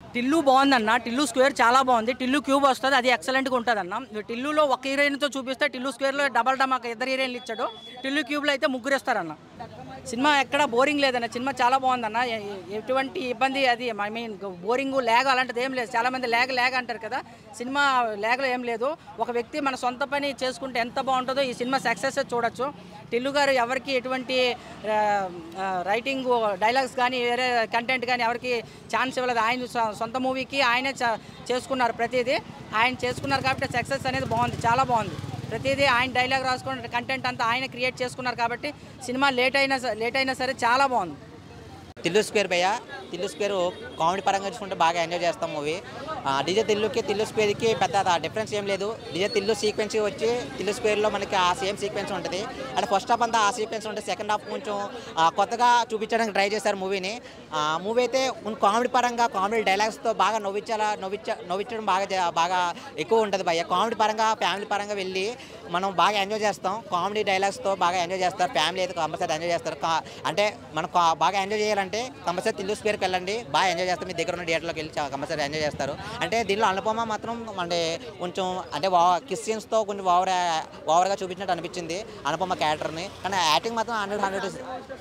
టిల్లు బాగుందన్న. టిల్లు స్క్వేర్ చాలా బాగుంది. టిల్లు క్యూబ్ వస్తుంది, అది ఎక్సలెంట్గా ఉంటుంది అన్న. టిల్లులో ఒక హీరోయిన్తో చూపిస్తే టిల్లు స్క్వేర్లో డబల్ డమాక 2 హీరోయిన్లు ఇచ్చాడు. టిల్లు క్యూబ్లో అయితే 3 ఇస్తారన్న. సినిమా ఎక్కడ బోరింగ్ లేదన్న. సినిమా చాలా బాగుందన్న. ఎటువంటి ఇబ్బంది అది ఐ మీన్ బోరింగ్ ల్యాగ్ అలాంటిది ఏం లేదు. చాలామంది ల్యాగ్ అంటారు కదా, సినిమా ల్యాగ్లో ఏం లేదు. ఒక వ్యక్తి మన సొంత పని చేసుకుంటే ఎంత బాగుంటుందో ఈ సినిమా సక్సెస్ చూడొచ్చు. టిల్లు గారు ఎవరికి ఎటువంటి రైటింగ్ డైలాగ్స్ కానీ వేరే కంటెంట్ కానీ ఎవరికి ఛాన్స్ ఇవ్వలేదు. ఆయన సొంత మూవీకి ఆయనే చేసుకున్నారు. ప్రతిదీ ఆయన చేసుకున్నారు కాబట్టి సక్సెస్ అనేది బాగుంది, చాలా బాగుంది. ప్రతిదీ ఆయన డైలాగ్ రాసుకున్న కంటెంట్ అంతా ఆయన క్రియేట్ చేసుకున్నారు కాబట్టి సినిమా లేట్ అయినా సరే చాలా బాగుంది. తిల్లు స్క్వేర్ భయ్య, తిల్లు స్క్వేర్ కామెడీ పరంగా చూసుకుంటే బాగా ఎంజాయ్ చేస్తాం మూవీ. డీజే తిల్లుకి తిల్లు స్క్వేర్కి పెద్ద డిఫరెన్స్ ఏం లేదు. డీజే తిల్లు సీక్వెన్స్ వచ్చి తిల్లు స్క్వేర్లో మనకి ఆ సేమ్ సీక్వెన్స్ ఉంటుంది. అంటే ఫస్ట్ హాఫ్ అంతా ఆ సీక్వెన్స్ ఉంటుంది, సెకండ్ హాఫ్ కొంచెం కొత్తగా చూపించడానికి ట్రై చేశారు మూవీని. మూవీ అయితే కామెడీ పరంగా కామెడీ డైలాగ్స్తో బాగా నవ్వించడం బాగా ఎక్కువ ఉంటుంది భయ్య. కామెడీ పరంగా ఫ్యామిలీ పరంగా వెళ్ళి మనం బాగా ఎంజాయ్ చేస్తాం. కామెడీ డైలాగ్స్తో బాగా ఎంజాయ్ చేస్తారు. ఫ్యామిలీ అయితే కంపల్సరీ ఎంజాయ్ చేస్తారు. అంటే మనం బాగా ఎంజాయ్ చేయాలంటే కంపల్సరీ తిల్లు స్క్వేర్కి వెళ్ళండి, బాగా ఎంజాయ్ చేస్తారు. మీ దగ్గర ఉన్న థియేటర్లోకి వెళ్ళి కంపల్సరీ ఎంజాయ్ చేస్తారు. అంటే దీనిలో అనుపమ మాత్రం అంటే కొంచెం అంటే కిస్ సీన్స్తో కొంచెం ఓవర్గా చూపించినట్టు అనిపించింది అనుపమ క్యారెక్టర్ని. కానీ యాక్టింగ్ మాత్రం 100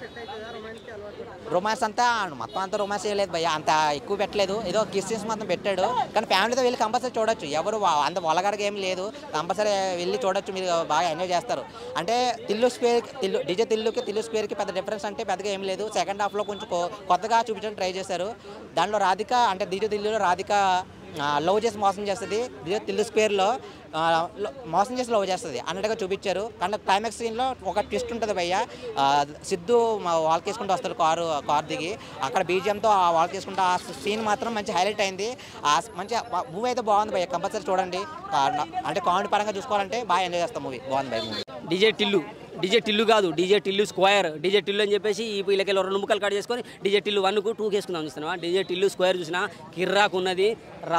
రొమాన్స్ అంతా మొత్తం అంతా రొమాన్స్ చేయలేదు భయ్య, అంత ఎక్కువ పెట్టలేదు. ఏదో కిస్ సీన్స్ మాత్రం పెట్టాడు. కానీ ఫ్యామిలీతో వెళ్ళి కంపల్సరీ చూడొచ్చు. ఎవరు అంత వలగడగా ఏం లేదు, కంపల్సరీ వెళ్ళి చూడొచ్చు, మీరు బాగా ఎంజాయ్ చేస్తారు. అంటే డీజే తిల్లుకి తిల్లు స్క్వేర్కి పెద్ద డిఫరెన్స్ అంటే పెద్దగా ఏం లేదు. సెకండ్ హాఫ్లో కొంచెం కొత్తగా చూపించడానికి ట్రై చేశారు. దాంట్లో రాధిక అంటే డీజే తిల్లులో రాధిక లవ్ చేసి మోసం చేస్తుంది, డీజే తిల్లు స్క్వేర్లో మోసం చేసి లవ్ చేస్తుంది అన్నట్టుగా చూపించారు. కానీ క్లైమాక్స్ సీన్లో ఒక ట్విస్ట్ ఉంటుంది భయ్య. సిద్ధు వాల్కి వేసుకుంటూ వస్తాడు కారు దిగి, అక్కడ బీజిఎంతో వాల్కి వేసుకుంటూ ఆ సీన్ మాత్రం మంచి హైలైట్ అయింది. మంచి మూవీ అయితే బాగుంది భయ్య, కంపల్సరీ చూడండి. అంటే కామెడీ పరంగా చూసుకోవాలంటే బాగా ఎంజాయ్ చేస్తాం మూవీ, బాగుంది భయ్య మూవీ. డీజే టిల్లు కాదు, DJ Tillu square. DJ Tillu అని చెప్పేసి ఈ వీళ్ళకెళ్ళి 2 ముక్కలు కట్ చేసుకొని డీజే టిల్లు 1కు 2కి వేసుకుందాం చూస్తున్నావా. డీజే టిల్లు స్క్వేర్ చూసినా కిర్రాకు ఉన్నది.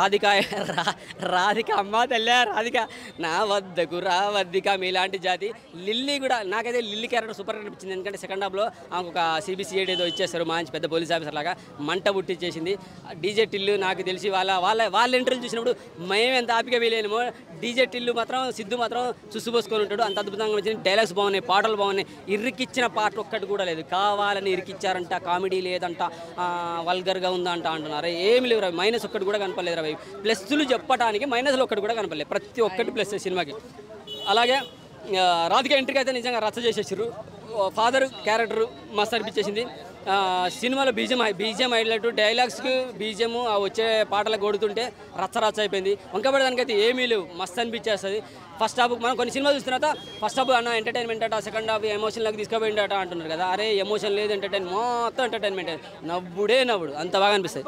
రాధిక అమ్మ తల్లి, రాధిక నా వద్దకు రావద్దిక మీలాంటి జాతి. లిల్లీ కూడా నాకైతే లిల్లీ క్యారెక్టర్ సూపర్ అనిపించింది. ఎందుకంటే సెకండ్ హాఫ్లో ఒక CBCID ఏదో ఇచ్చేస్తారు, మంచి పెద్ద పోలీస్ ఆఫీసర్ లాగా మంట పుట్టించేసింది. డీజే టిల్లు నాకు తెలిసి వాళ్ళ ఇంటర్వ్యూ చూసినప్పుడు మేము ఎంత ఆపిక వీలేమో, డీజే టిల్లు మాత్రం సిద్ధు మాత్రం చూసుపోసుకొని ఉంటాడు. అంత అద్భుతంగా వచ్చింది. డైలాగ్స్ బాగున్నాయి, పాటలు బాగున్నాయి. ఇరికిచ్చిన పాట ఒక్కటి కూడా లేదు, కావాలని ఇరికిచ్చారంట. కామెడీ లేదంట, వల్గర్గా ఉందంట అంటున్నారు. ఏమి లేవు, మైనస్ ఒక్కటి కూడా కనపడలేదు రవి. ప్లస్లు చెప్పడానికి మైనస్లు ఒక్కటి కూడా కనపడలేదు, ప్రతి ఒక్కటి ప్లస్ సినిమాకి. అలాగే రాధిక ఎంట్రీకి అయితే నిజంగా రచ్చ చేసేసారు. ఫాదర్ క్యారెక్టర్ మస్తు అనిపించేసింది. సినిమాలో బీజిఎం హైలైట్, డైలాగ్స్కి బీజిఎం వచ్చే పాటలకు కొడుతుంటే రచ్చ అయిపోయింది. వంకబడడానికైతే ఏమీ లేవు, మస్తు అనిపించేస్తుంది. ఫస్ట్ హాఫ్ మనం కొన్ని సినిమాలు చూస్తున్న తర్వాత ఫస్ట్ హాఫ్ అన్న ఎంటర్టైన్మెంట్ అట, సెకండ్ హాఫ్ ఎమోషన్లోకి తీసుకుపోయిందట అంటున్నారు కదా. అరే ఎమోషన్ లేదు, మొత్తం ఎంటర్టైన్మెంట్, నవ్వుడు అంత బాగా అనిపిస్తుంది.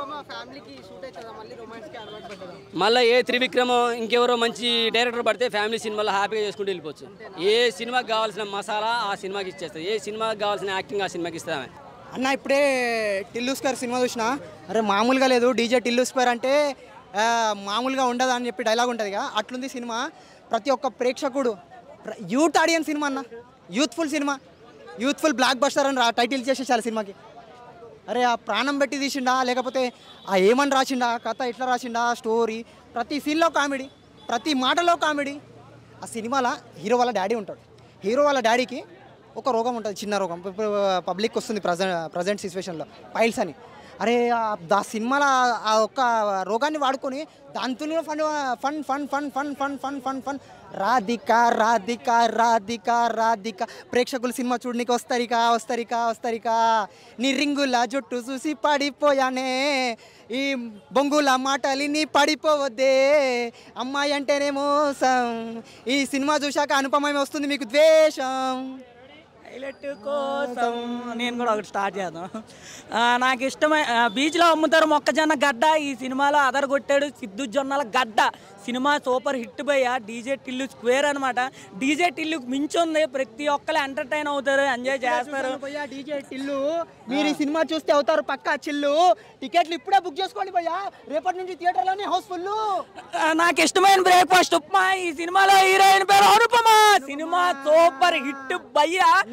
మళ్ళీ ఏ త్రివిక్రమ్ ఇంకెవరో మంచి డైరెక్టర్ పడితే ఫ్యామిలీ సినిమాలో హ్యాపీగా చేసుకుంటూ వెళ్ళిపోవచ్చు. ఏ సినిమాకి కావాల్సిన మసాలా ఆ సినిమాకి ఇచ్చేస్తుంది, ఏ సినిమాకి కావాల్సిన యాక్టింగ్ ఆ సినిమాకి ఇస్తామే. అన్న ఇప్పుడే టిల్లు స్క్వేర్ సినిమా చూసిన, అరే మామూలుగా లేదు. డీజే టిల్లు స్క్వేర్ అంటే మామూలుగా ఉండదు అని చెప్పి డైలాగ్ ఉంటుంది కదా, అట్లుంది సినిమా. ప్రతి ఒక్క ప్రేక్షకుడు యూత్ ఆడియన్స్ సినిమా అన్న, యూత్ఫుల్ సినిమా, యూత్ఫుల్ బ్లాక్ బస్టర్ అని టైటిల్ చేసేసారు సినిమాకి. అరే ఆ ప్రాణం పెట్టి తీసిండా, లేకపోతే ఆ ఏమని రాసిండా, కథ ఎట్లా రాసిండా, స్టోరీ, ప్రతి సీన్లో కామెడీ, ప్రతి మాటలో కామెడీ. ఆ సినిమాలో హీరో వాళ్ళ డాడీ ఉంటాడు. హీరో వాళ్ళ డాడీకి ఒక రోగం ఉంటుంది, చిన్న రోగం, పబ్లిక్ వస్తుంది ప్రజెంట్ సిచ్యువేషన్లో, పైల్స్ అని. అరే ఆ సినిమాలో ఆ ఒక్క రోగాన్ని వాడుకొని దాంతో fun fun fun fun fun fun fun fun Radhika Radhika Radhika Radhika. ప్రేక్షకులు సినిమా చూడనికి వస్తరిక నీ రింగుల జుట్టు చూసి పడిపోయానే, ఈ బొంగుల మాటలి నీ పడిపోవద్దే, అమ్మాయి అంటేనే మోసం. ఈ సినిమా చూశాక అనుపమ వస్తుంది మీకు ద్వేషం. హైలైట్ కోసం నేను కూడా ఒకటి స్టార్ట్ చేద్దాం. నాకు ఇష్టమైన బీచ్లో అమ్ముతారు మొక్కజొన్న గడ్డ, ఈ సినిమాలో అదరగొట్టాడు సిద్ధు జొన్నల గడ్డ. సినిమా సూపర్ హిట్ భయ్య. డీజే టిల్లు స్క్వేర్ అనమాట. డీజే టిల్లుకి మించి ఉంది, ప్రతి ఒక్కరు ఎంటర్టైన్ అవుతారు, ఎంజాయ్ చేస్తారు. డీజే టిల్లు మీరు ఈ సినిమా చూస్తే అవుతారు పక్కా చిల్లు. టికెట్లు ఇప్పుడే బుక్ చేసుకోండి భయ్యా, రేపటి నుంచి థియేటర్లోనే హౌస్ఫుల్. నాకు ఇష్టమైన బ్రేక్ఫాస్ట్ ఉప్మా, ఈ సినిమాలో హీరోయిన్ పేరు అనుపమ. సినిమా సూపర్ హిట్ భయ్య.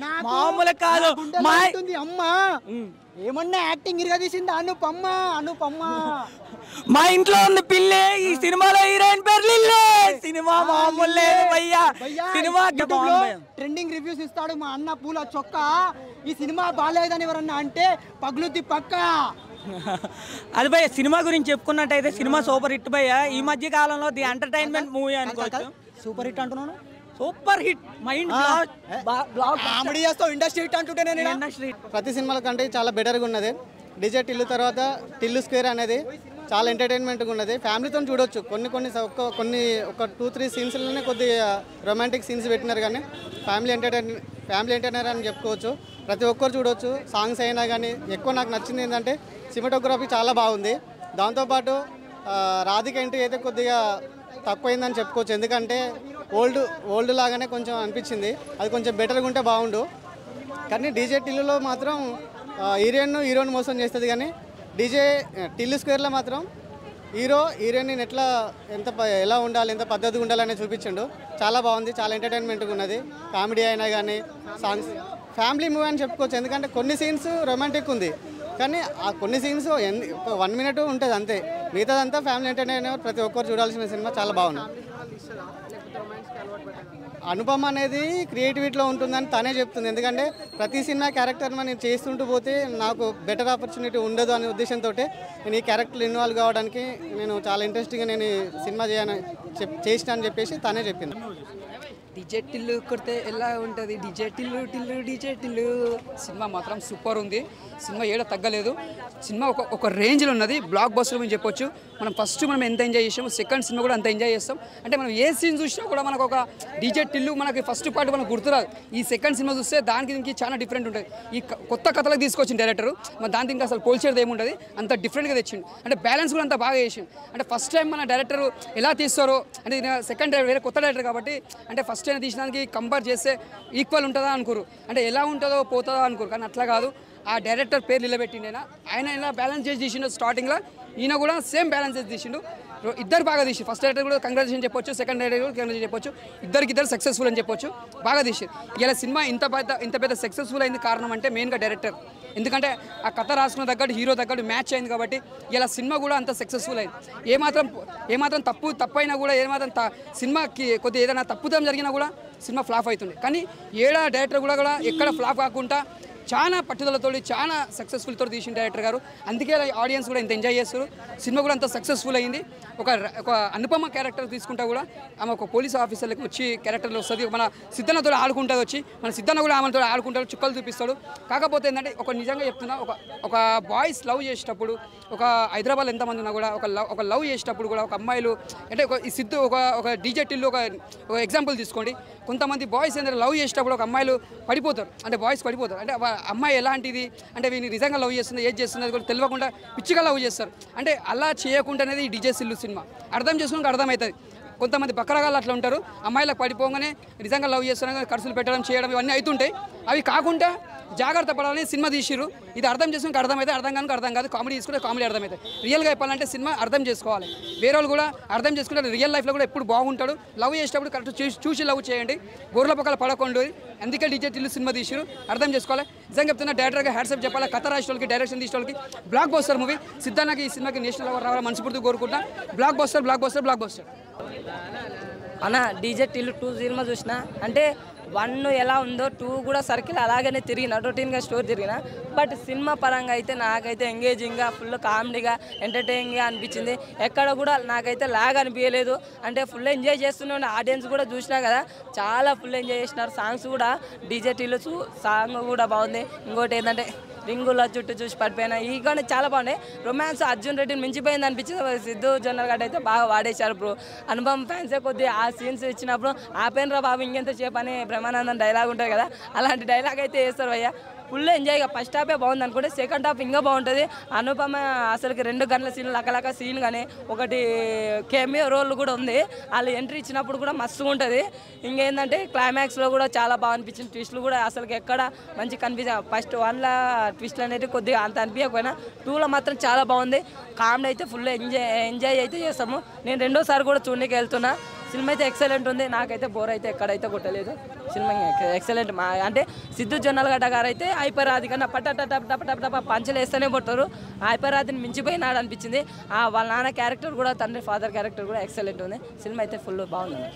మామూలు కాదు. అమ్మా ఏమన్నా యాక్టింగ్ ఇరగదీసింది అనుపమ్మ. మా ఇంట్లో ఉంది పిల్లి, ఈ సినిమాలో హీరోయిన్ పేరు లిల్లీ. సినిమా మామూలు లేదు భయ్యా. సినిమా ట్రెండింగ్ రివ్యూస్ ఇస్తాడు మా అన్న పూల చొక్కా. ఈ సినిమా బాగాలేదని ఎవరన్నా అంటే పగులుతి పక్క. అది భయ్య సినిమా గురించి చెప్పుకున్నట్టయితే సినిమా సూపర్ హిట్ భయ్య. ఈ మధ్య కాలంలో ది ఎంటర్టైన్మెంట్ మూవీ అనుకోవచ్చు. సూపర్ హిట్ అంటున్నాను, సూపర్ హిట్. మైండ్ కామెడీ చేస్తావు, ఇండస్ట్రీ హిట్ అంటుంటే నేను ఇండస్ట్రీ. ప్రతి సినిమాల కంటే చాలా బెటర్గా ఉన్నది. డీజే టిల్లు తర్వాత టిల్లు స్క్వేర్ అనేది చాలా ఎంటర్టైన్మెంట్గా ఉన్నది. ఫ్యామిలీతో చూడొచ్చు. కొన్ని ఒక 2-3 సీన్స్లోనే కొద్దిగా రొమాంటిక్ సీన్స్ పెట్టినారు, కానీ ఫ్యామిలీ ఎంటర్టైనర్ అని చెప్పుకోవచ్చు. ప్రతి ఒక్కరు చూడొచ్చు. సాంగ్స్ అయినా కానీ ఎక్కువ నాకు నచ్చింది ఏంటంటే సినిమాటోగ్రఫీ చాలా బాగుంది. దాంతోపాటు రాధిక ఎంట్రీ అయితే కొద్దిగా తక్కువైందని చెప్పుకోవచ్చు. ఎందుకంటే ఓల్డ్ లాగానే కొంచెం అనిపించింది. అది కొంచెం బెటర్గా ఉంటే బాగుండు. కానీ డీజే టిల్లులో మాత్రం హీరోయిన్ మోసం చేస్తుంది, కానీ టిల్లు స్క్వేర్లో మాత్రం హీరోయిన్ ఎలా ఉండాలి, ఎంత పద్ధతిగా ఉండాలని చూపించిండు. చాలా బాగుంది, చాలా ఎంటర్టైన్మెంట్గా ఉన్నది. కామెడీ అయినా కానీ సాంగ్స్ ఫ్యామిలీ మూవీ అని చెప్పుకోవచ్చు. ఎందుకంటే కొన్ని సీన్స్ రొమాంటిక్ ఉంది, కానీ ఆ కొన్ని సీన్స్ 1 minute ఉంటుంది అంతే. మిగతాదంతా ఫ్యామిలీ ఎంటర్టైనర్, ప్రతి ఒక్కరు చూడాల్సిన సినిమా. చాలా బాగుంది. అనుపమ అనేది క్రియేటివిటీలో ఉంటుందని తనే చెప్తుంది. ఎందుకంటే ప్రతి సినిమా క్యారెక్టర్ నేను చేస్తుంటూ పోతే నాకు బెటర్ ఆపర్చునిటీ ఉండదు అనే ఉద్దేశంతో నేను ఈ క్యారెక్టర్ ఇన్వాల్వ్ కావడానికి నేను చాలా ఇంట్రెస్టింగ్గా నేను సినిమా చేసిన అని చెప్పేసి తనే చెప్పింది. డీజే టిల్లు కొడితే ఎలా ఉంటుంది, డీజే టిల్లు సినిమా మాత్రం సూపర్ ఉంది. సినిమా ఏడ తగ్గలేదు. సినిమా ఒక రేంజ్లో ఉన్నది. బ్లాక్ బస్టర్ అని చెప్పొచ్చు. మనం ఎంత ఎంజాయ్ చేసాము, సెకండ్ సినిమా కూడా అంత ఎంజాయ్ చేస్తాం. అంటే మనం ఏ సీన్ చూసినా కూడా మనకు ఒక డీజే టిల్లు మనకి ఫస్ట్ పార్ట్ మనకు గుర్తురాదు. ఈ సెకండ్ సినిమా చూస్తే దీనికి చాలా డిఫరెంట్ ఉంటుంది. ఈ కొత్త కథలకు తీసుకొచ్చిన డైరెక్టర్ మన దానికి ఇంకా అసలు పోల్చేది ఏముంటుంది, అంత డిఫరెంట్గా తెచ్చిండు. అంటే బ్యాలెన్స్ కూడా అంత బాగా చేసిండు. అంటే ఫస్ట్ టైం మన డైరెక్టర్ ఎలా తీస్తారో అంటే సెకండ్ వేరే కొత్త డైరెక్టర్ కాబట్టి అంటే ఫస్ట్ టైం తీసినానికి కంపేర్ చేస్తే ఈక్వల్ ఉంటుందా అనుకోరు, అంటే ఎలా ఉంటుందో పోతుందో అనుకోరు. కానీ అట్లా కాదు. ఆ డైరెక్టర్ పేరు నిలబెట్టిండైనా ఆయన ఇలా బ్యాలెన్స్ చేసి తీసిండు. స్టార్టింగ్లో ఈయన కూడా సేమ్ బ్యాలెన్స్ చేసి తీసిండు. ఇద్దరు బాగా తీసి ఫస్ట్ డైరెక్టర్ కూడా కంగ్రాచులేషన్ చెప్పొచ్చు, సెకండ్ డైరెక్టర్ కూడా కంగ్రాచులేషన్ చెప్పొచ్చు. ఇద్దరు సక్సెస్ఫుల్ అని చెప్పొచ్చు. బాగా తీసి ఇలా సినిమా ఇంత పెద్ద సక్సెస్ఫుల్ అయింది కారణం అంటే మెయిన్గా డైరెక్టర్. ఎందుకంటే ఆ కథ రాసుకున్న తగ్గట్టు హీరో తగ్గట్టు మ్యాచ్ అయింది కాబట్టి ఇలా సినిమా కూడా అంత సక్సెస్ఫుల్ అయింది. ఏమాత్రం తప్పు అయినా కూడా సినిమాకి కొద్దిగా ఏదైనా తప్పుదం జరిగినా కూడా సినిమా ఫ్లాప్ అవుతుంది. కానీ డైరెక్టర్ కూడా ఎక్కడ ఫ్లాప్ కాకుండా చాలా పట్టుదలతో చాలా సక్సెస్ఫుల్తో తీసిన డైరెక్టర్ గారు. అందుకే ఆడియన్స్ కూడా ఇంత ఎంజాయ్ చేస్తారు. సినిమా కూడా అంత సక్సెస్ఫుల్ అయింది. ఒక అనుపమ క్యారెక్టర్ తీసుకుంటా కూడా ఆమె ఒక పోలీస్ ఆఫీసర్లకు వచ్చి క్యారెక్టర్లో వస్తుంది. మన సిద్ధన్నతో ఆడుకుంటుంది వచ్చి, మన సిద్ధన్న కూడా ఆమెతో ఆడుకుంటాడు, చుక్కలు చూపిస్తాడు. కాకపోతే ఏంటంటే నిజంగా చెప్తున్నా, ఒక బాయ్స్ లవ్ చేసేటప్పుడు, ఒక హైదరాబాద్లో ఎంతమంది ఉన్నా కూడా ఒక లవ్ చేసేటప్పుడు కూడా ఒక అమ్మాయిలు అంటే ఈ సిద్ధు ఒక డీజే టిల్లు ఒక ఎగ్జాంపుల్ తీసుకోండి. కొంతమంది బాయ్స్ ఏంటంటే లవ్ చేసేటప్పుడు ఒక అమ్మాయిలు పడిపోతారు, అంటే బాయ్స్ పడిపోతారు. అంటే అమ్మాయి ఎలాంటిది అంటే వీని నిజంగా లవ్ చేస్తుంది, ఏది చేస్తుంది అది కూడా తెలియకుండా పిచ్చిగా లవ్ చేస్తారు. అంటే అలా చేయకుండా అనేది ఈ డీజే టిల్లు సినిమా అర్థం చేసుకుని అర్థమవుతుంది. కొంతమంది బకరగాళ్ళు అట్లా ఉంటారు, అమ్మాయిలకు పడిపోగానే నిజంగా లవ్ చేస్తున్నారు, ఖర్చులు పెట్టడం చేయడం ఇవన్నీ అవుతుంటాయి. అవి కాకుండా జాగ్రత్త పడాలని సినిమా తీసిరు. ఇది అర్థం చేసుకుని అర్థమైతే అర్థం కాదు. కామెడీ తీసుకుంటే కామెడీ అర్థమవుతుంది. రియల్గా చెప్పాలంటే సినిమా అర్థం చేసుకోవాలి. వేరే వాళ్ళు కూడా అర్థం చేసుకుంటే రియల్ లైఫ్లో కూడా ఎప్పుడు బాగుంటాడు. లవ్ చేసేటప్పుడు కరెక్ట్ చూసి లవ్ చేయండి, గొర్రెల పక్కల పడకండి. అందుకే డీజే టిల్లు సినిమా తీసిరు, అర్థం చేసుకోవాలి. నిజంగా చెప్తున్నా డైరెక్టర్గా హ్యాట్సప్ చెప్పాలి. కథ రాసిన వాళ్ళకి, డైరెక్షన్ తీసిన వాళ్ళకి. Block buster movie. సిద్ధాన్నకి ఈ సినిమాకి నేషనల్ అవార్డు రావాలని మనస్ఫూర్తిగా కోరుకుంటా. బ్లాక్ బస్టర్ అన్న డీజే టిల్లు 2 సినిమా చూసిన అంటే 1 ఎలా ఉందో 2 కూడా సర్కిల్ అలాగనే తిరిగిన, రొటీన్గా స్టోరీ తిరిగిన. బట్ సినిమా పరంగా అయితే నాకైతే ఎంగేజింగ్గా ఫుల్ కామెడీగా ఎంటర్టైనింగ్గా అనిపించింది. ఎక్కడ కూడా నాకైతే లాగ్ అనిపించలేదు. అంటే ఫుల్ ఎంజాయ్ చేస్తున్నాను. ఆడియన్స్ కూడా చూసినా కదా చాలా ఫుల్ ఎంజాయ్ చేసినారు. సాంగ్స్ కూడా డీజే టిల్లు సాంగ్ కూడా బాగుంది. ఇంకోటి ఏంటంటే రింగుల చుట్టూ చూసి పడిపోయినా ఈ కానీ చాలా బాగున్నాయి. రొమాన్స్ అర్జున్ రెడ్డిని మించిపోయింది అనిపించింది. సిద్ధు జొన్నలగడ్డ అయితే బాగా వాడేశారు బ్రో. అనుపమ ఫ్యాన్సే కొద్దిగా ఆ సీన్స్ ఇచ్చినప్పుడు ఆపేనరా బాబు ఇంకెంత సేపు అని బ్రహ్మానందం డైలాగ్ ఉంటుంది కదా, అలాంటి డైలాగ్ అయితే వేస్తారు అయ్యా. ఫుల్ ఎంజాయ్గా ఫస్ట్ హాఫే బాగుంది అనుకుంటే సెకండ్ హాఫ్ ఇంకా బాగుంటుంది. అనుపమ అసలుకి 2 గంటల సీన్లు లకలక సీన్ కానీ ఒకటి కెమియో రోల్ కూడా ఉంది. వాళ్ళు ఎంట్రీ ఇచ్చినప్పుడు కూడా మస్తుగా ఉంటుంది. ఇంకేంటంటే క్లైమాక్స్లో కూడా చాలా బాగా అనిపించింది. ట్విస్టులు కూడా అసలుకి ఎక్కడ మంచి కనిపించాయి. ఫస్ట్ 1లో ట్విస్టులు అనేది కొద్దిగా అంత అనిపించకపోయినా 2లో మాత్రం చాలా బాగుంది. కామెడీ అయితే ఫుల్ ఎంజాయ్ అయితే చేస్తాము. నేను 2వ సారి కూడా చూడడానికి వెళ్తున్నా. సినిమా అయితే ఎక్సలెంట్ ఉంది. నాకైతే బోర్ అయితే ఎక్కడైతే కొట్టలేదు. సినిమా ఎక్సలెంట్. అంటే సిద్ధు జొన్నలగడ్డ గారు అయితే హైపరాది కన్నా పట్ట పంచలు వేస్తూనే కొట్టారు. హైపరాదిని మించిపోయినాడు అనిపించింది. వాళ్ళ నాన్న క్యారెక్టర్ కూడా, తండ్రి ఫాదర్ క్యారెక్టర్ కూడా ఎక్సలెంట్ ఉంది. సినిమా అయితే ఫుల్ బాగుంది.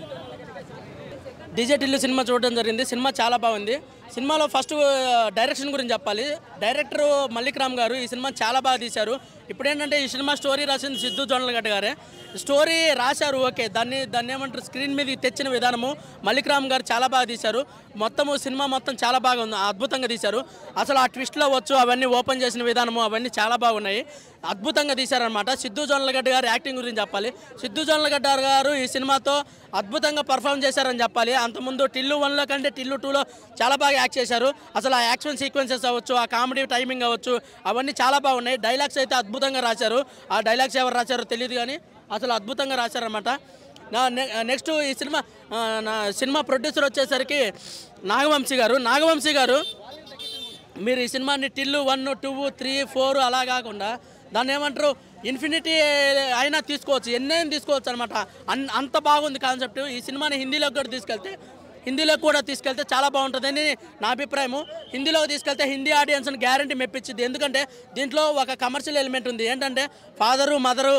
డీజే టిల్లు సినిమా చూడడం జరిగింది. సినిమా చాలా బాగుంది. సినిమాలో ఫస్ట్ డైరెక్షన్ గురించి చెప్పాలి. డైరెక్టర్ మల్లిక్ రామ్ గారు ఈ సినిమా చాలా బాగా తీశారు. ఇప్పుడు ఏంటంటే ఈ సినిమా స్టోరీ రాసింది సిద్ధు జొన్నలగడ్డ గారే. స్టోరీ రాశారు, ఓకే. దాన్ని ఏమంటారు, స్క్రీన్ మీద తెచ్చిన విధానము మల్లిక్ రామ్ గారు చాలా బాగా తీశారు. సినిమా మొత్తం చాలా బాగా ఉంది, అద్భుతంగా తీశారు. అసలు ఆ ట్విస్ట్లో వచ్చు అవన్నీ ఓపెన్ చేసిన విధానము అవన్నీ చాలా బాగున్నాయి, అద్భుతంగా తీశారనమాట. సిద్ధు జొన్నలగడ్డ గారు యాక్టింగ్ గురించి చెప్పాలి. సిద్ధు జొన్నలగడ్డ గారు ఈ సినిమాతో అద్భుతంగా పర్ఫామ్ చేశారని చెప్పాలి. అంతకుముందు టిల్లు 1లో కంటే టిల్లు 2లో చాలా బాగా యాక్ట్ చేశారు. అసలు ఆ యాక్షన్ సీక్వెన్సెస్ అవ్వచ్చు, ఆ కామెడీ టైమింగ్ అవ్వచ్చు, అవన్నీ చాలా బాగున్నాయి. డైలాగ్స్ అయితే అద్భుతంగా రాశారు. ఆ డైలాగ్స్ ఎవరు రాశారో తెలియదు కానీ అసలు అద్భుతంగా రాశారనమాట. నెక్స్ట్ ఈ సినిమా ప్రొడ్యూసర్ వచ్చేసరికి నాగవంశీ గారు మీరు ఈ సినిమాని టిల్లు 1, 2, 3, 4 అలా కాకుండా దాన్ని ఏమంటారు ఇన్ఫినిటీ అయినా తీసుకోవచ్చు, ఎన్నైనా తీసుకోవచ్చు అనమాట. అంత బాగుంది కాన్సెప్ట్. ఈ సినిమాని హిందీలో కూడా తీసుకెళ్తే చాలా బాగుంటుందని నా అభిప్రాయము. హిందీలో తీసుకెళ్తే హిందీ ఆడియన్స్ని గ్యారంటీ మెప్పించింది. ఎందుకంటే దీంట్లో ఒక కమర్షియల్ ఎలిమెంట్ ఉంది. ఏంటంటే ఫాదరు మదరు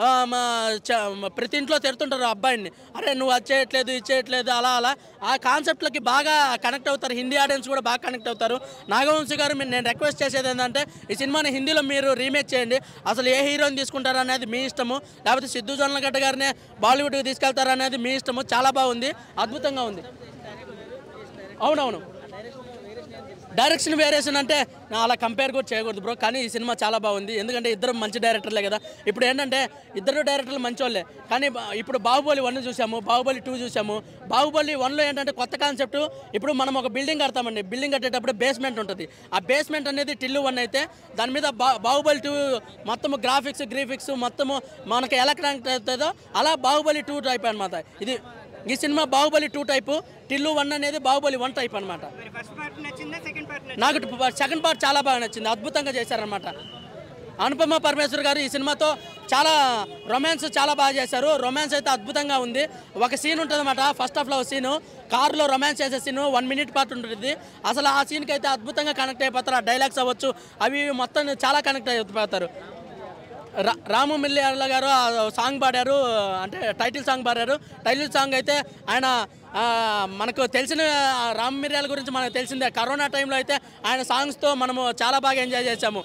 ప్రతి ఇంట్లో తిడుతుంటారు అబ్బాయిని, అరే నువ్వు అది చేయట్లేదు ఇది చేయట్లేదు అలా ఆ కాన్సెప్ట్లకి బాగా కనెక్ట్ అవుతారు. హిందీ ఆడియన్స్ కూడా బాగా కనెక్ట్ అవుతారు. నాగవంశీ గారు నేను రిక్వెస్ట్ చేసేది ఏంటంటే ఈ సినిమాని హిందీలో మీరు రీమేక్ చేయండి. అసలు ఏ హీరోని తీసుకుంటారు అనేది మీ ఇష్టము, లేకపోతే సిద్ధు జొన్నలగడ్డ గారినే బాలీవుడ్కి తీసుకెళ్తారు అనేది మీ ఇష్టము. చాలా బాగుంది, అద్భుతంగా ఉంది. అవునవును, డైరెక్షన్ వేరియేషన్ అంటే అలా కంపేర్ కూడా చేయకూడదు బ్రో. కానీ ఈ సినిమా చాలా బాగుంది. ఎందుకంటే ఇద్దరు మంచి డైరెక్టర్లే కదా. ఇప్పుడు ఏంటంటే ఇద్దరు డైరెక్టర్లు మంచోళ్ళే. కానీ ఇప్పుడు బాహుబలి 1 చూసాము, బాహుబలి 2 చూసాము. బాహుబలి 1లో ఏంటంటే కొత్త కాన్సెప్ట్. ఇప్పుడు మనం ఒక బిల్డింగ్ కడతామండి, బిల్డింగ్ కట్టేటప్పుడు బేస్మెంట్ ఉంటుంది. ఆ బేస్మెంట్ అనేది టిల్లు 1 అయితే దాని మీద బాహుబలి 2 మొత్తము గ్రాఫిక్స్ మొత్తము మనకి ఎలా కనెక్ట్ అవుతుందో అలా బాహుబలి 2 టైప్ అనమాట. ఈ సినిమా బాహుబలి 2 టైపు, టిల్లు 1 అనేది బాహుబలి 1 టైప్ అనమాట. నాకు సెకండ్ పార్ట్ చాలా బాగా నచ్చింది, అద్భుతంగా చేశారనమాట. అనుపమ పరమేశ్వర్ గారు ఈ సినిమాతో చాలా రొమాన్స్ చాలా బాగా చేశారు. రొమాన్స్ అయితే అద్భుతంగా ఉంది. ఒక సీన్ ఉంటుంది అన్నమాట, ఫస్ట్ హాఫ్లో సీను కార్లో రొమాన్స్ చేసే సీను 1 minute పార్ట్ ఉంటుంది. అసలు ఆ సీన్కి అయితే అద్భుతంగా కనెక్ట్ అయిపోతారు. ఆ డైలాగ్స్ అవ్వచ్చు అవి మొత్తం చాలా కనెక్ట్ అయిపోతారు. రాము మిల్లియాల గారు సాంగ్ పాడారు, అంటే టైటిల్ సాంగ్ పాడారు. టైటిల్ సాంగ్ అయితే ఆయన మనకు తెలిసిన రామ్ మిర్యాల గురించి మనకు తెలిసిందే. కరోనా టైంలో అయితే ఆయన సాంగ్స్తో మనము చాలా బాగా ఎంజాయ్ చేసాము.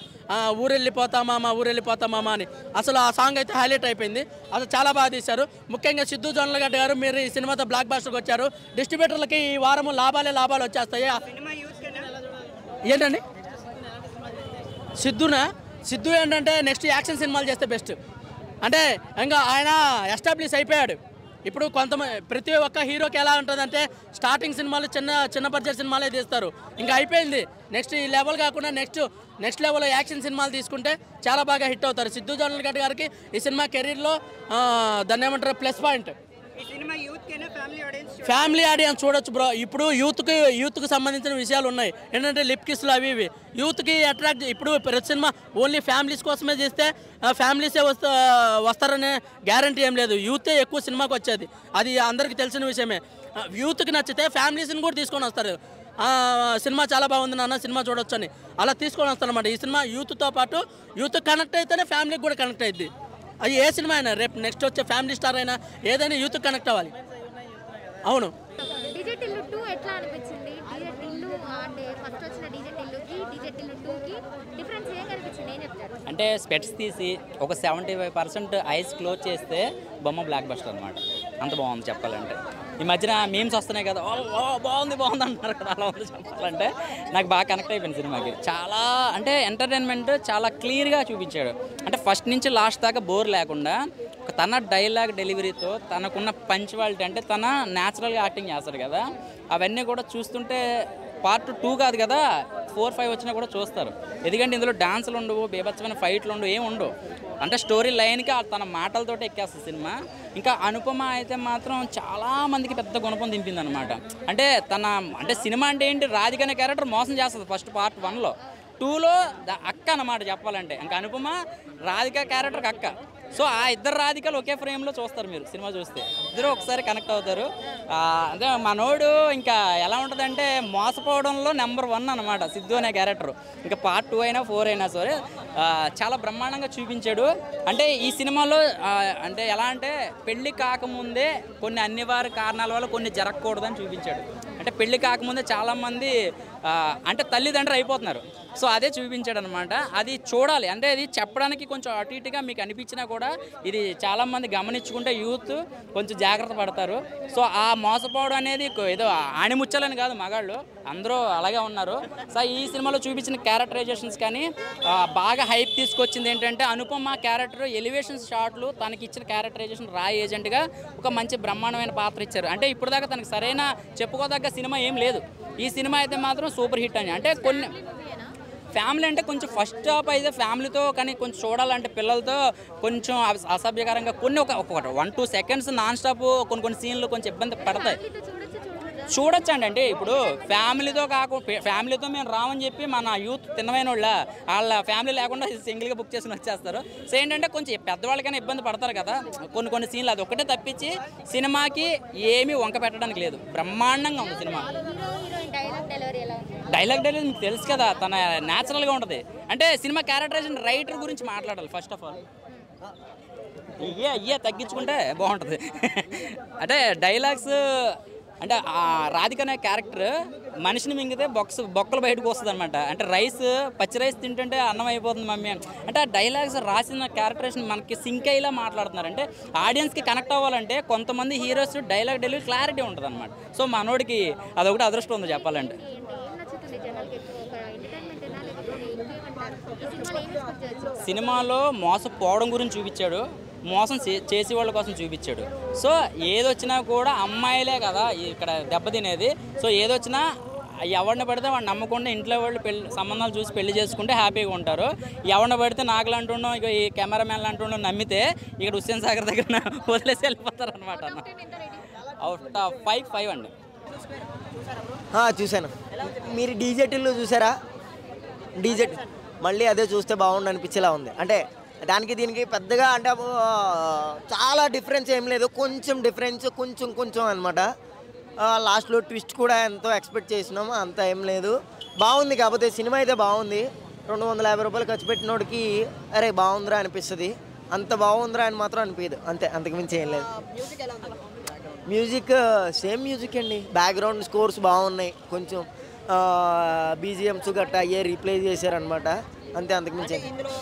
ఊరెళ్ళిపోతామా అని అసలు ఆ సాంగ్ అయితే హైలైట్ అయిపోయింది. అసలు చాలా బాగా తీశారు. ముఖ్యంగా సిద్ధు జొన్నలగడ్డ గారు మీరు ఈ సినిమాతో బ్లాక్ బాస్టర్కి వచ్చారు. డిస్ట్రిబ్యూటర్లకి ఈ వారము లాభాలు వచ్చేస్తాయి. ఏంటండి సిద్ధు ఏంటంటే నెక్స్ట్ యాక్షన్ సినిమాలు చేస్తే బెస్ట్. అంటే ఇంకా ఆయన ఎస్టాబ్లిష్ అయిపోయాడు. ఇప్పుడు ప్రతి ఒక్క హీరోకి ఎలా ఉంటుందంటే స్టార్టింగ్ సినిమాలు చిన్న బడ్జెట్ సినిమాలే తీస్తారు, ఇంకా అయిపోయింది. నెక్స్ట్ ఈ లెవెల్ కాకుండా నెక్స్ట్ లెవెల్లో యాక్షన్ సినిమాలు తీసుకుంటే చాలా బాగా హిట్ అవుతారు. సిద్ధు జొన్నలగడ్డ గారికి ఈ సినిమా కెరీర్లో దాన్ని ఏమంటారు ప్లస్ పాయింట్. ఫ్యామిలీ ఆడియన్స్ చూడొచ్చు బ్రో. ఇప్పుడు యూత్కి సంబంధించిన విషయాలు ఉన్నాయి. ఏంటంటే లిప్ కిస్లు అవి యూత్కి అట్రాక్ట్. ఇప్పుడు ప్రతి సినిమా ఓన్లీ ఫ్యామిలీస్ కోసమే చేస్తే ఫ్యామిలీసే వస్తారనే గ్యారంటీ ఏం లేదు. యూతే ఎక్కువ సినిమాకి వచ్చేది, అది అందరికీ తెలిసిన విషయమే. యూత్కి నచ్చితే ఫ్యామిలీస్ని కూడా తీసుకొని వస్తారు. సినిమా చాలా బాగుంది నాన్న, సినిమా చూడొచ్చు అని అలా తీసుకొని వస్తారన్నమాట. ఈ సినిమా యూత్తో పాటు యూత్ కనెక్ట్ అయితేనే ఫ్యామిలీకి కూడా కనెక్ట్ అయ్యింది. అది ఏ సినిమా అయినా రేపు నెక్స్ట్ వచ్చే ఫ్యామిలీ స్టార్ అయినా ఏదైనా యూత్ కనెక్ట్ అవ్వాలి. అవును. డీజే టిల్లు 2 ఎట్లా అనిపించింది? డీజే టిల్లు అంటే ఫస్ట్ వచ్చిన డీజే టిల్లుకి డీజే టిల్లు 2కి డిఫరెన్స్ ఏం కనిపించింది, ఏం చెప్తారు? అంటే స్పెట్స్ తీసి ఒక 75% ఐస్ క్లోజ్ చేస్తే బొమ్మ బ్లాక్ బస్టర్ అనమాట. అంత బాగుంది చెప్పాలంటే. ఈ మధ్యన మీమ్స్ వస్తున్నాయి కదా, బాగుంది అంటున్నారు కదా, అలా ఉంది చెప్పాలంటే. నాకు బాగా కనెక్ట్ అయిపోయింది సినిమాకి. చాలా అంటే ఎంటర్టైన్మెంట్ చాలా క్లియర్గా చూపించాడు. అంటే ఫస్ట్ నుంచి లాస్ట్ దాకా బోర్ లేకుండా తన డైలాగ్ డెలివరీతో తనకున్న పంచువాలిటీ, అంటే తన న్యాచురల్గా యాక్టింగ్ చేస్తాడు కదా, అవన్నీ కూడా చూస్తుంటే పార్ట్ 2 కాదు కదా 4, 5 వచ్చినా కూడా చూస్తారు. ఎందుకంటే ఇందులో డాన్సులు ఉండవు, బీభత్సమైన ఫైట్లు ఉండవు, ఏమి ఉండవు. అంటే స్టోరీ లైన్కి తన మాటలతోటి ఎక్కేస్తుంది సినిమా. ఇంకా అనుపమ అయితే మాత్రం చాలామందికి పెద్ద గుణపం దింపింది అనమాట. అంటే సినిమా అంటే ఏంటి, రాధిక అనే క్యారెక్టర్ మోసం చేస్తుంది ఫస్ట్ పార్ట్ 1లో. 2లో అక్క అన్నమాట చెప్పాలంటే. ఇంకా అనుపమ రాధిక క్యారెక్టర్కి అక్క. సో ఆ ఇద్దరు రాధికలు ఒకే ఫ్రేమ్లో చూస్తారు మీరు సినిమా చూస్తే, ఇద్దరు ఒకసారి కనెక్ట్ అవుతారు. అదే మనోడు ఇంకా ఎలా ఉంటుందంటే మోసపోవడంలో నెంబర్ 1 అనమాట సిద్ధు అనే క్యారెక్టర్. ఇంకా పార్ట్ 2 అయినా 4 అయినా సరే చాలా బ్రహ్మాండంగా చూపించాడు. అంటే ఈ సినిమాలో అంటే ఎలా అంటే పెళ్లి కాకముందే కొన్ని అనివార్య కారణాల వల్ల కొన్ని జరగకూడదని చూపించాడు. అంటే పెళ్లి కాకముందే చాలామంది అంటే తల్లిదండ్రులు అయిపోతున్నారు. సో అదే చూపించాడు అనమాట. అది చూడాలి, అంటే అది చెప్పడానికి కొంచెం అటు ఇటుగా మీకు అనిపించినా కూడా ఇది చాలామంది గమనించుకుంటే యూత్ కొంచెం జాగ్రత్త పడతారు. సో ఆ మోసపోవడం అనేది ఏదో ఆణిముచ్చాలని కాదు, మగాళ్ళు అందరూ అలాగే ఉన్నారు. సో ఈ సినిమాలో చూపించిన క్యారెక్టరైజేషన్స్ కానీ బాగా హైప్ తీసుకొచ్చింది ఏంటంటే అనుపమ క్యారెక్టర్ ఎలివేషన్స్ షాట్లు తనకి ఇచ్చిన క్యారెక్టరైజేషన్ రా ఏజెంట్గా ఒక మంచి బ్రహ్మాండమైన పాత్ర ఇచ్చారు. అంటే ఇప్పుడు దాకా తనకు సరైన చెప్పుకోదగ్గ సినిమా ఏం లేదు. ఈ సినిమా అయితే మాత్రం సూపర్ హిట్ అని. అంటే కొన్ని ఫ్యామిలీ అంటే కొంచెం ఫస్ట్ హాఫ్ అయితే ఫ్యామిలీతో, కానీ కొంచెం చూడాలంటే పిల్లలతో కొంచెం అసభ్యకరంగా కొన్ని ఒక 1-2 సెకండ్స్ నాన్ స్టాప్ కొన్ని సీన్లు కొంచెం ఇబ్బంది పడతాయి. చూడొచ్చండి. అంటే ఇప్పుడు ఫ్యామిలీతో ఫ్యామిలీతో మేము రామని చెప్పి మన యూత్ తిన్నమైన వాళ్ళ ఫ్యామిలీ లేకుండా సింగిల్గా బుక్ చేసుకుని వచ్చేస్తారు. సో ఏంటంటే కొంచెం పెద్దవాళ్ళకైనా ఇబ్బంది పడతారు కదా కొన్ని సీన్లు, అది ఒక్కటే తప్పించి సినిమాకి ఏమీ వంక పెట్టడానికి లేదు. బ్రహ్మాండంగా ఉంది సినిమా. డైలాగ్ డెలివరీ మీకు తెలుసు కదా, తన న్యాచురల్గా ఉంటుంది. అంటే సినిమా క్యారెక్టరైజేషన్ రైటర్ గురించి మాట్లాడాలి ఫస్ట్ ఆఫ్ ఆల్. ఇయ్యే తగ్గించుకుంటే బాగుంటుంది. అంటే డైలాగ్స్ అంటే రాధిక అనే క్యారెక్టర్ మనిషిని మింగితే బొక్కలు బయటకు వస్తుంది అనమాట. అంటే పచ్చి రైస్ తింటుంటే అన్నం అయిపోతుంది మమ్మీ అంటే ఆ డైలాగ్స్ రాసిన క్యారెక్టరేషన్ మనకి సింక్ అయ్యేలా మాట్లాడుతున్నారు. అంటే ఆడియన్స్కి కనెక్ట్ అవ్వాలంటే కొంతమంది హీరోస్ డైలాగ్ డెలివరీ క్లారిటీ ఉంటుంది అనమాట. సో మనోడికి అదొకటి అదృష్టం ఉంది చెప్పాలంటే. సినిమాలో మోసపోవడం గురించి చూపించాడు, మోసం చేసే వాళ్ళ కోసం చూపించాడు. సో ఏదొచ్చినా కూడా అమ్మాయిలే కదా ఇక్కడ దెబ్బతినేది. సో ఏదొచ్చినా ఎవరిని పడితే వాడిని నమ్మకుండా ఇంట్లో వాళ్ళు సంబంధాలు చూసి పెళ్లి చేసుకుంటే హ్యాపీగా ఉంటారు. ఎవరిని పడితే నాకు అంటున్నాం ఇక ఈ కెమెరామెన్లు అంటున్నాం నమ్మితే ఇక్కడ హుస్సేన్ సాగర్ దగ్గర వదిలేసి వెళ్ళిపోతారు అనమాట. అవుట్ ఆఫ్ 5 అండి. చూశాను. మీరు డీజేటీల్లో చూసారా? డీజేటీ మళ్ళీ అదే చూస్తే బాగుండు అనిపించేలా ఉంది. అంటే దానికి దీనికి పెద్దగా అంటే చాలా డిఫరెన్స్ ఏం లేదు, కొంచెం డిఫరెన్స్ కొంచెం అనమాట. లాస్ట్లో ట్విస్ట్ కూడా ఎంతో ఎక్స్పెక్ట్ చేసినాము, అంత ఏం లేదు. బాగుంది, కాకపోతే సినిమా అయితే బాగుంది. 250 రూపాయలు ఖర్చు పెట్టినోడికి అరే బాగుందిరా అనిపిస్తుంది, అంత బాగుందిరా అని మాత్రం అనిపించదు, అంతే, అంతకుమించి ఏం లేదు. మ్యూజిక్ సేమ్ మ్యూజిక్ అండి, బ్యాక్గ్రౌండ్ స్కోర్స్ బాగున్నాయి, కొంచెం బీజిఎమ్స్ గట్టా అయ్యే రీప్లేస్ చేశారనమాట, అంతే, అంతకుమించి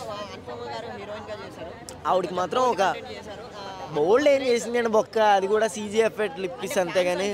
ఆవిడకి మాత్రం ఒక బోల్డ్ ఏం చేసిందండి బొక్క, అది కూడా సీజీ ఎఫెక్ట్ లిప్పిస్ అంతే. కానీ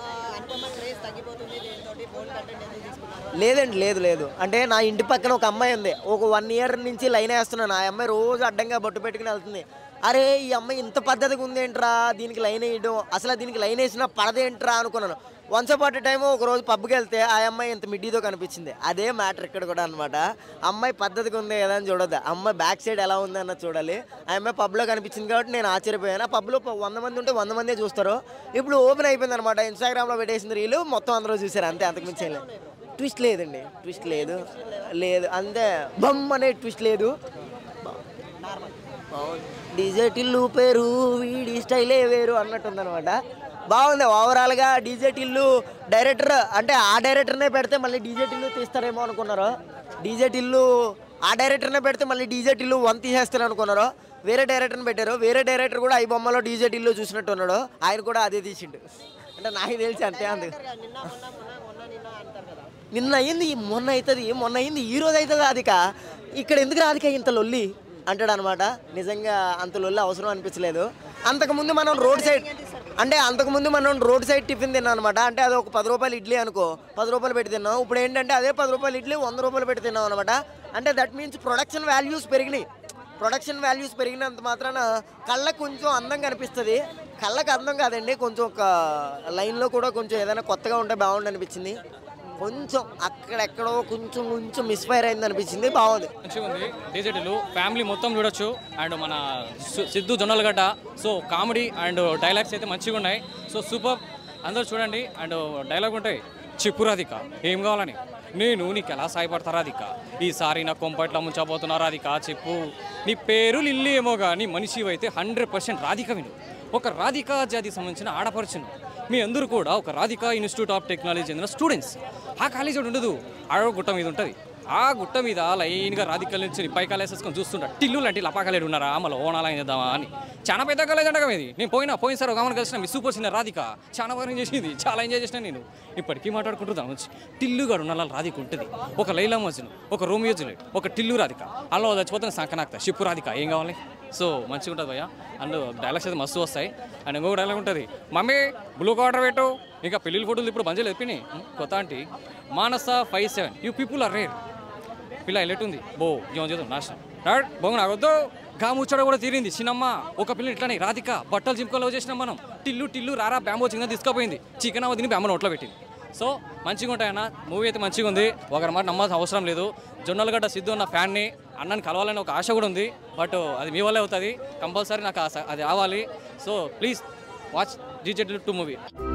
లేదండి, లేదు. అంటే నా ఇంటి పక్కన ఒక అమ్మాయి ఉంది, ఒక 1 ఇయర్ నుంచి లైన్ వేస్తున్నాను. ఆ అమ్మాయి రోజు అడ్డంగా బొట్టు పెట్టుకుని వెళ్తుంది. అరే ఈ అమ్మాయి ఇంత పద్ధతిగా ఉందేంట్రా, దీనికి లైన్ వేయడం, అసలు దీనికి లైన్ వేసినా పడదేంట్రా అనుకున్నాను. వన్స్ అపాట్ టైం ఒక రోజు పబ్కి వెళ్తే ఆ అమ్మాయి ఇంత మిడ్డీతో కనిపించింది. అదే మ్యాటర్ ఇక్కడ కూడా అనమాట. అమ్మాయి పద్ధతిగా ఉంది కదా అని చూడొద్దు, అమ్మాయి బ్యాక్ సైడ్ ఎలా ఉంది అన్నది చూడాలి. ఆ అమ్మాయి పబ్లో కనిపించింది కాబట్టి నేను ఆశ్చర్యపోయాను. ఆ పబ్లో 100 మంది ఉంటే 100 మందే చూస్తారు. ఇప్పుడు ఓపెన్ అయిపోయింది అనమాట, ఇన్స్టాగ్రామ్లో పెట్టేసింది రీలు, మొత్తం అందరూ చూసారు, అంతే, అంతకుమించి లేదు. ట్విస్ట్ లేదండి, ట్విస్ట్ లేదు అంతే, బమ్ అనే ట్విస్ట్ లేదు. డీజే టిల్లు పేరు వీడి స్టైలే వేరు అన్నట్టుందనమాట. బాగుంది ఓవరాల్గా. డీజే టిల్లు డైరెక్టర్ అంటే ఆ డైరెక్టర్నే పెడితే మళ్ళీ డీజే టిల్లు తీస్తారేమో అనుకున్నారు. డీజే టిల్లు ఆ డైరెక్టర్నే పెడితే మళ్ళీ డీజే టిల్లు 1 తీసేస్తారు అనుకున్నారు. వేరే డైరెక్టర్ని పెట్టారు. వేరే డైరెక్టర్ కూడా ఈ బొమ్మలో డీజే టిల్లు చూసినట్టు ఉన్నాడు, ఆయన కూడా అదే తీసిండు. అంటే నాకు తెలిసి అంతే. నిన్న అయ్యింది, మొన్న అవుతుంది, మొన్న అయ్యింది, ఈ రోజు అవుతుంది. రాధిక ఇక్కడ ఎందుకు రాధిక ఇంత లొల్లి అంటాడు అనమాట. నిజంగా అంత లొల్లి అవసరం అనిపించలేదు. అంతకుముందు మనం రోడ్ సైడ్ టిఫిన్ తిన్నాం అనమాట. అంటే అది ఒక 10 రూపాయలు ఇడ్లీ అనుకో, 10 రూపాయలు పెట్టి తిన్నాం. ఇప్పుడు ఏంటంటే అదే 10 రూపాయలు ఇడ్లీ 100 రూపాయలు పెట్టి తిన్నాం అనమాట. అంటే దట్ మీన్స్ ప్రొడక్షన్ వాల్యూస్ పెరిగినంత మాత్రాన కళ్ళకు కొంచెం అందం కనిపిస్తుంది. కళ్ళకు అందం కాదండి, కొంచెం ఒక లైన్లో కూడా కొంచెం ఏదైనా కొత్తగా ఉంటే బాగుండు అనిపించింది. కొంచెం అక్కడెక్కడో కొంచెం మిస్ఫైర్ అయింది అనిపించింది. బాగుంది, మంచిగా ఉంది. డీజేటీలు ఫ్యామిలీ మొత్తం చూడొచ్చు. అండ్ మన Siddhu Jonnalagadda, so comedy and dialogues అయితే మంచిగా ఉన్నాయి. సో సూపర్, అందరూ చూడండి. అండ్ డైలాగ్ ఉంటాయి, చెప్పు రాధిక ఏం కావాలని, నేను నీకు ఎలా సాయపడతా రాధిక, ఈసారి నా కొంపట్లా ముంచబోతున్నా రాధిక చెప్పు. నీ పేరు లిల్లీ ఏమో కానీ మనిషి అయితే 100% రాధిక విను. ఒక రాధికా జాతికి సంబంధించిన ఆడపడుచును. మీ అందరూ కూడా ఒక రాధికా ఇన్స్టిట్యూట్ ఆఫ్ టెక్నాలజీ చెందిన స్టూడెంట్స్. ఆ కాలేజీ ఉండదు, ఆడ గుట్ట మీద ఉంటుంది. ఆ గుట్ట మీద లైన్గా రాధికల నుంచి పైకాలు వేసేసుకొని చూస్తుంటా. టిల్లు లాంటి లపాకాలేడు ఉన్నారా, మళ్ళీ ఓనాలా చేద్దామా అని. చాలా పెద్ద కాలేజ్ అంటగా ఇది. నేను పోయినసారి ఒక ఆమెను కలిసిన మీ సూపర్ సీనియర్ రాధిక చాలా బాగా చేసింది, చాలా ఎంజాయ్ చేసిన నేను. ఇప్పటికీ మాట్లాడుకుంటున్నాను వచ్చి టిల్లుగాడు ఉన్న రాధిక ఉంటుంది. ఒక లైలా మజ్ను, ఒక రోమియో జూలియట్, ఒక టిల్లు రాధిక. అలా చచ్చిపోతున్న సంకనాక్త షిప్పు రాధిక ఏం కావాలి. సో మంచిగా ఉంటుంది భయ్య. అండ్ డైలాగ్స్ అయితే మస్తు వస్తాయి. అండ్ ఇంకొక డైలాగ్ ఉంటుంది, మమ్మీ బ్లూ కార్డర్ పెట్టు. ఇంకా పెళ్ళిళ్ళ ఫోటోలు ఇప్పుడు బంజలు ఎప్పినాయి. కొత్త అంటే Manasa 57 you people are rare. పిల్ల ఎల్లెట్టుంది బో జీవం చేద్దాం నాశనం డాడ్ బొంగు నాకొద్దు. గా ముచ్చట కూడా తీరింది చిన్నమ్మ. ఒక పిల్ల ఇట్లానే రాధిక బట్టలు జింపులో చేసినాం మనం. టిల్లు రారా బ్యాంబో చిన్న తీసుకుపోయింది. చికెన్ అవ్వ తిని బ్యాంబో నోట్లో పెట్టింది. సో మంచిగా ఉంటాయన్న. మూవీ అయితే మంచిగా ఉంది, ఒకరి మాట నమ్మాల్సిన అవసరం లేదు. జొన్నలగడ్డ సిద్ధు అన్న ఫ్యాన్ని, అన్నని కలవాలని ఒక ఆశ కూడా ఉంది. బట్ అది మీ వల్లే అవుతుంది. కంపల్సరీ నాకు అది రావాలి. So please watch DJ Tillu 2 movie.